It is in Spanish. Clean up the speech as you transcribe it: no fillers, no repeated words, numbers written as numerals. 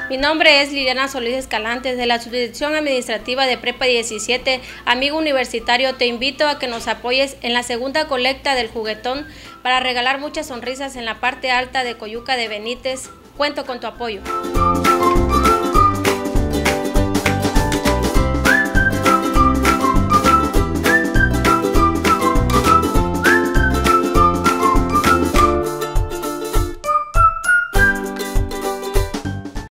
Mi nombre es Liliana Solís Escalante, de la Subdirección Administrativa de Prepa 17. Amigo universitario, te invito a que nos apoyes en la segunda colecta del juguetón para regalar muchas sonrisas en la parte alta de Coyuca de Benítez. Cuento con tu apoyo.